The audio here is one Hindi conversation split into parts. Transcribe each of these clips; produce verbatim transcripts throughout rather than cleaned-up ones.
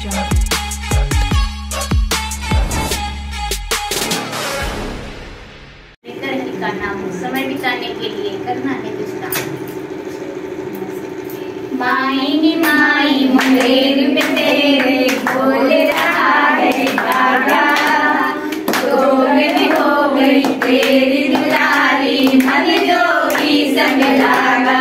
का नाम समय बिताने के लिए करना है कुछ काम। माई नी माई मंदिर में तेरे बोल रहा है काका, दोगल हो गई तेरी दुलारी मन जोगी संग लागा।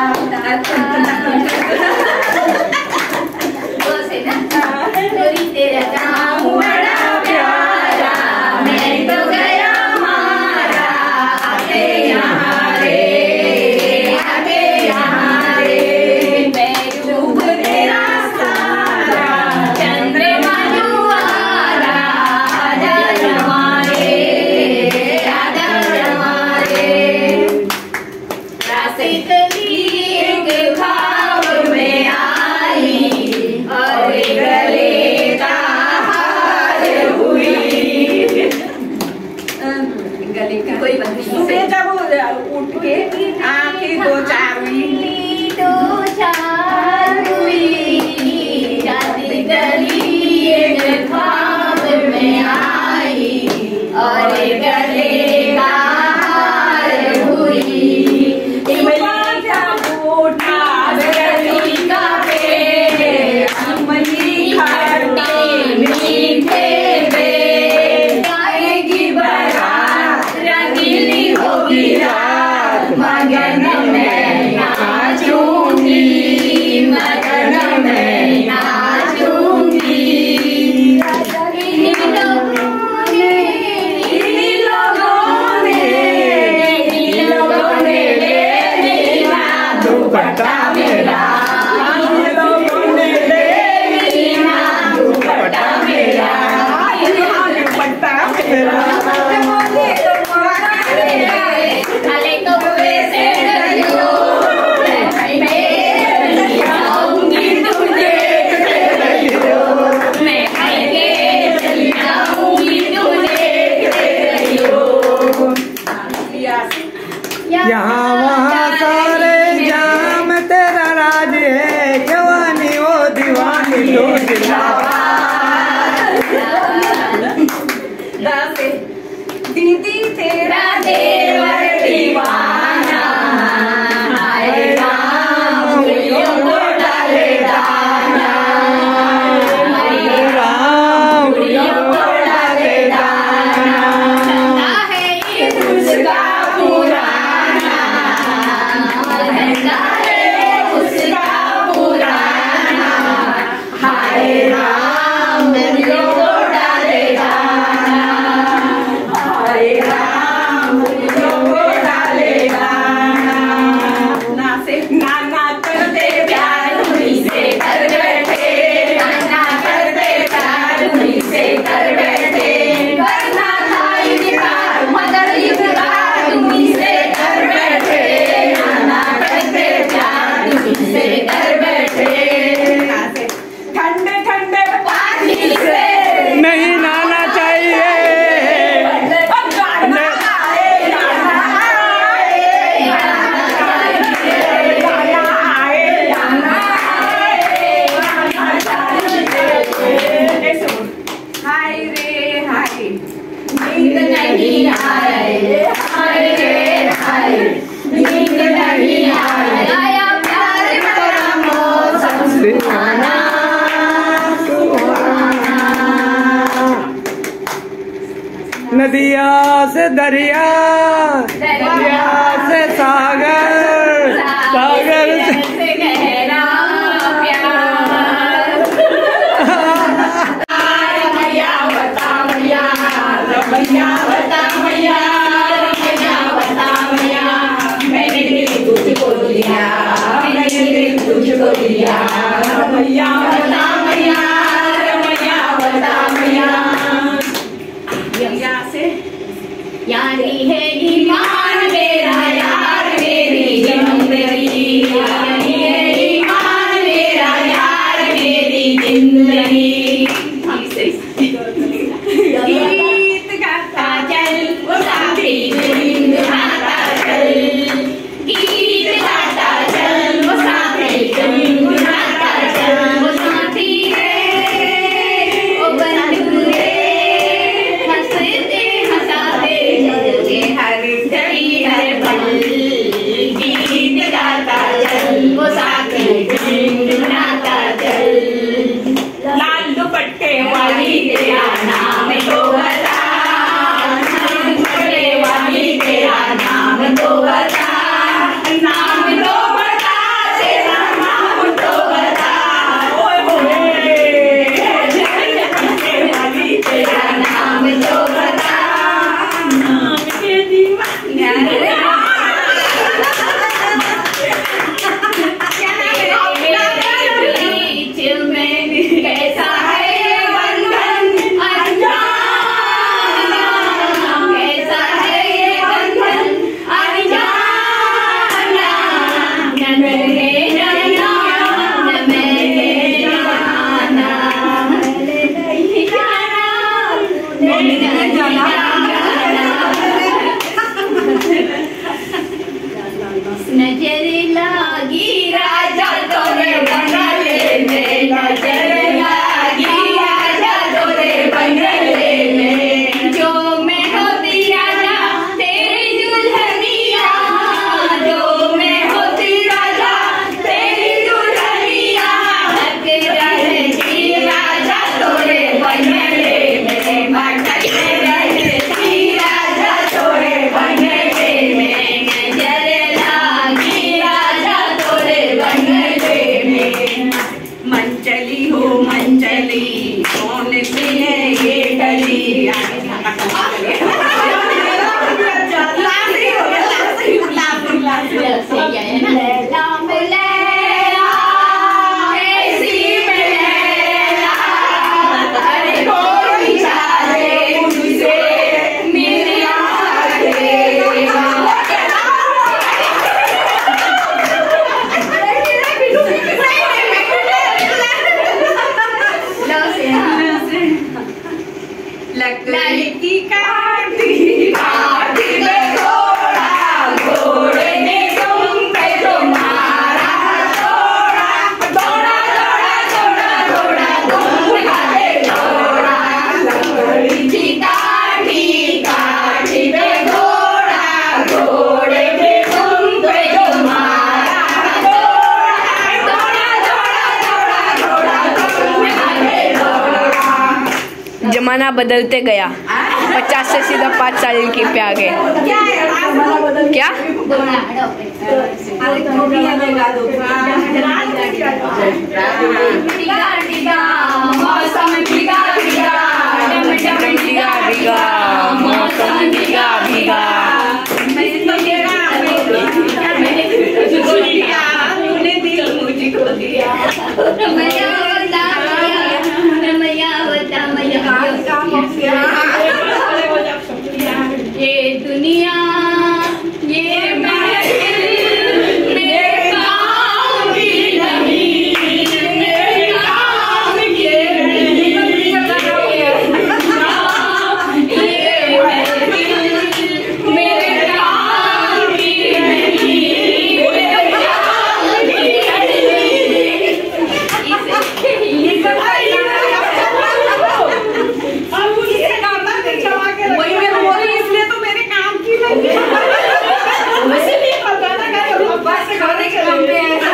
वो से ना गोरी तेरा गाँव बड़ा प्यारा, मैं तो गया मारा आगे यहाँ रे, आगे यहाँ रे। मैं डूब तेरा सारा चंद्रमा दुआरा, आजा हमारे, आजा हमारे। रास्ते कली एक ख्वाब में आई और गले का हार हुई। गले का कोई बात नहीं। सुबह जब उठ के आंखें दो चार हुई, दो चार हुई, रास्ते कली एक ख्वाब में आई और गले का हार हुई। गली का पेड़ अमली खट्टे मीठे बेर, गाएगी बारात रंगीली होगी रात, मगन में नाचूंगी, मगन में नाचूंगी। इन लोगों ने, इन लोगों ने, इन लोगों ने ले लिया दुपट्टा मेरा, इन लोगों ने ले लिया दुपट्टा मेरा, दुपट्टा मेरा। खाले तो वैसे करियो, मैं जाऊंगी तुझे, मैं खाएंगे चली जाऊंगी तुझे। यहाँ वहाँ सारे जाम तेरा राज है, जवानी वो दीवानी तो दिलावा। दीदी तेरा देवर दीवाना, हाय राम उंगलियों को डाले दाना, हाय राम उंगलियों को डाले दाना। ठंडा है ये उसका पुराना, ठंडा है उसका पुराना, हाय राम उंगलियों को डाले दाना, हाय राम उंगलियों को डाले दाना। नासे नाना करते प्यार उन्हीं से कर बैठे, नाना करते प्यार उन्हीं से कर बैठे, करना था इकरार मगर इकरार उन्हीं से कर बैठे, नाना करते प्यार उन्हीं से कर बैठे। ठंडे ठंडे पानी से नहीं नहाना चाहिए, हाय रे हाय, नींद नहीं आए, हाय रे हाय, नींद नहीं आए, आया प्यार भरा मौसम सुहाना, सुहाना। नदिया से दरिया, दरिया से सागर, सागर से गहरा प्यार। रमैया बता मैया, रमैया बता मैया, रमैया बता मैया, मैंने दिल तुझको दिया, मैंने दिल तुझको दिया, रमैया बता मैया, रमैया बता मैया। यहाँ से यारी है ईमान मेरा यार मेरी जिंदगी, यारी है ईमान मेरा यार मेरी जिंदगी। हमसे गीत गाता चल वो साथी नींद खाता चल, गीत गाता चल वो साथी नींद खाता चल, वो में कैसा है ये बंधन अनजाना, कैसा है ये बंधन अनजाना, न मैंने जाना न मैंने जाना, नहीं जाना नहीं जाना। नजर लागी राजा तोरे बंगले में, नजर लागी राजा तोरे बंगले में, जो मैं होती राजा तेरी दुल्हनिया, जो मैं होती राजा तेरी दुल्हनिया, हक रहती राजा तोरे बंगले में, मटक रहती राजा तोरे बंगले में, नजर लागी राजा तोरे बंगले में। मंचली हो मंचली कौन सी है ये गली, लैला में लैला ऐसी में लैला, अरे कोई चाहे मुझसे मेरी लकड़ी की काटी काटी में घोड़ा, घोड़े ने तुम पे तो मारा थोड़ा, दौड़ा दौड़ा दौड़ा दौड़ा तुम खाए दौड़ा, लकड़ी की काटी काटी में घोड़ा, घोड़े ने तुम पे तो मारा थोड़ा, दौड़ा दौड़ा दौड़ा दौड़ा तुम खाए दौड़ा। जमाना बदलते गया, पचास से सीधा पाँच साल की पे आ गए। क्या मौसम भीगा भीगा, भीगा भीगा मौसम भीगा भीगा, तूने दिल मुझको दिया, रमैया बता रमैया बता मैया, ये दुनिया ये महफिल मेरे काम की नहीं, मेरे काम की नहीं, ये महफिल मेरे काम की नहीं, मेरे काम की नहीं। वही मैं बोली इसलिए तो मेरे काम की नहीं है। वैसे नहीं पता ना क्या बस खाने के नाम पे ऐसा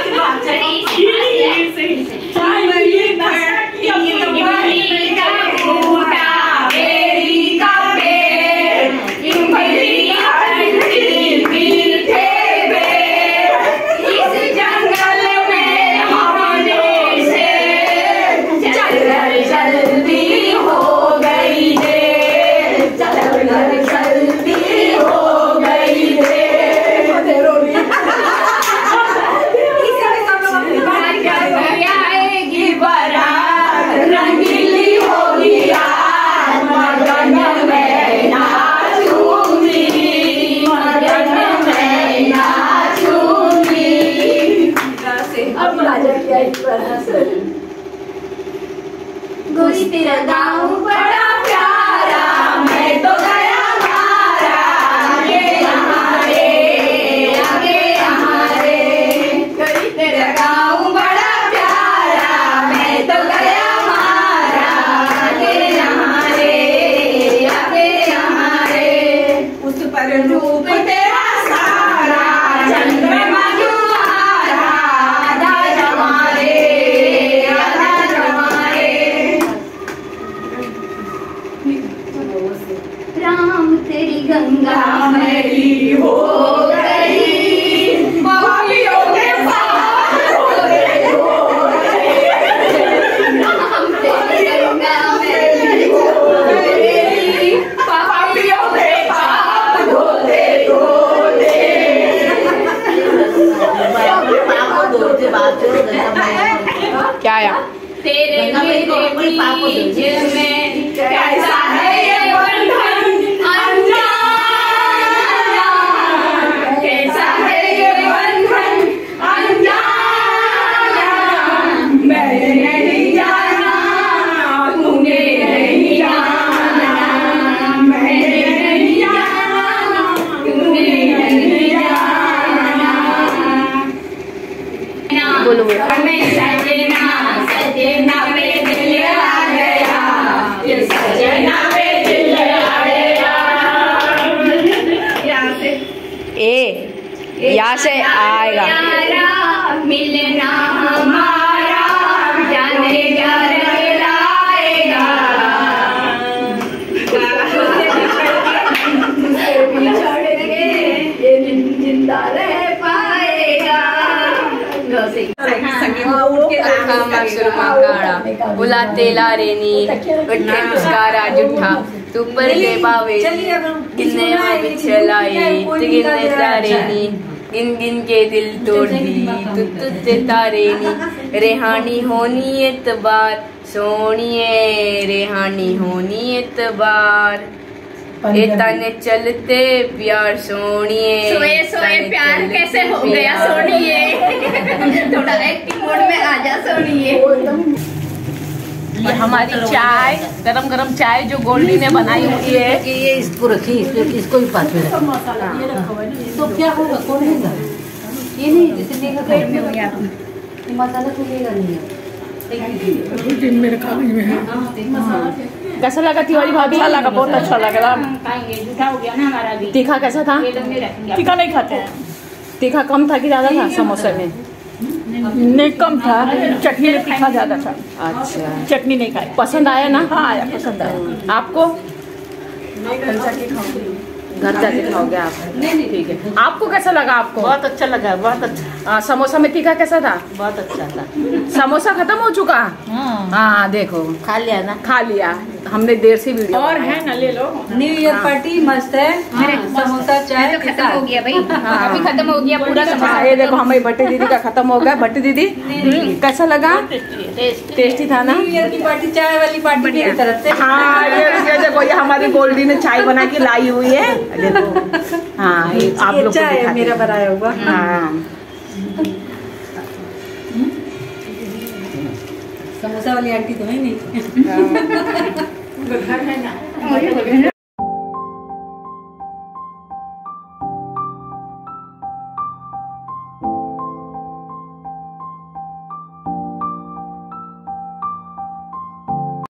गोरी तेरा गाँव बड़ा प्यारा, मैं तो गया मारा, आगे यहाँ रे आगे यहाँ रे, गोरी तेरा गाँव बड़ा प्यारा, मैं तो गया मारा, आगे यहाँ रे आगे यहाँ रे, उस पर रूप तेरा सारा, चंद्रमा जो आधा आधा जमा रे आधा जमा रे। क्या आया? तेरे मेरे बीच में कैसा है ये बंधन अनजान, कैसा है ये बंधन अनजान, मैंने नहीं जाना तूने नहीं जाना, मैंने नहीं जाना तूने नहीं जाना। बोलो बोलो। हमें सजना सजना में दिल आ गया, ये सजना में दिल आ गया। यहाँ से ए यहाँ से आएगा। यारा मिलना हमारा जाने क्या लाएगा, छोड़ के ये दिन जिंदा रह पाएगा। बुला तेला रेनी उठे पुस्कारा जुठा तू पर के बावे किन्ने बिछलाए तिगिन्ने तारेनी गिन गिन के दिल तोड़ दी तू तुझे तारेनी रेहानी होनी एतबार सोनिए रेहानी होनी एतबार ए तने चलते प्यार सोनिए सोए सोए प्यार कैसे हो गया सोनिए, थोड़ा एक्टिंग मोड में आ जा सोनिए। ये हमारी चाय गरम गरम चाय जो गोल्डी ने बनाई हुई है, ये इसको रखी, इसको भी पास में तो क्या होगा, कौन लेगा? ये नहीं जैसे लेगा घर में हो गया मसाला तो लेगा नहीं है। मेरे कागज में है। कैसा लगा तिवारी भाभी? अच्छा लगा, बहुत अच्छा लग रहा। जूठा हो गया ना हमारा भी। तीखा कैसा था? तीखा नहीं खाते हैं। तीखा कम था कि ज्यादा था समोसे में? नहीं कम था, चटनी में तीखा ज्यादा था। अच्छा चटनी नहीं खाई। पसंद आया ना? हाँ आया, पसंद आया। आपको? घर जाके खाओगे आप? नहीं ठीक है। आपको कैसा लगा? आपको बहुत अच्छा लगा, बहुत अच्छा। आ, समोसा में तीखा कैसा था? बहुत अच्छा था। समोसा खत्म हो चुका? हाँ देखो, खा लिया ना? खा लिया हमने, देर से वीडियो और है ना, ले लो। न्यू ईयर पार्टी मस्त है। समोसा चाय तो खत्म हो गया भाई, हाँ। अभी खत्म हो गया पूरा समोसा। हाँ, ये देखो हमारी भट्टी दीदी का खत्म हो गया। भट्टी दीदी कैसा लगा? टेस्टी था ना? न्यू ईयर की पार्टी चाय वाली पार्टी मेरी तरफ से। हाँ ये ये देखो, ये हमारी गोल्डी ने चाय बना के लाई हुई है, देखो। हाँ ये आप लोग को चाय दिखा मेरा दें। बनाया हुआ। हाँ समोसा वाली आंटी तो है नहीं। घर है ना।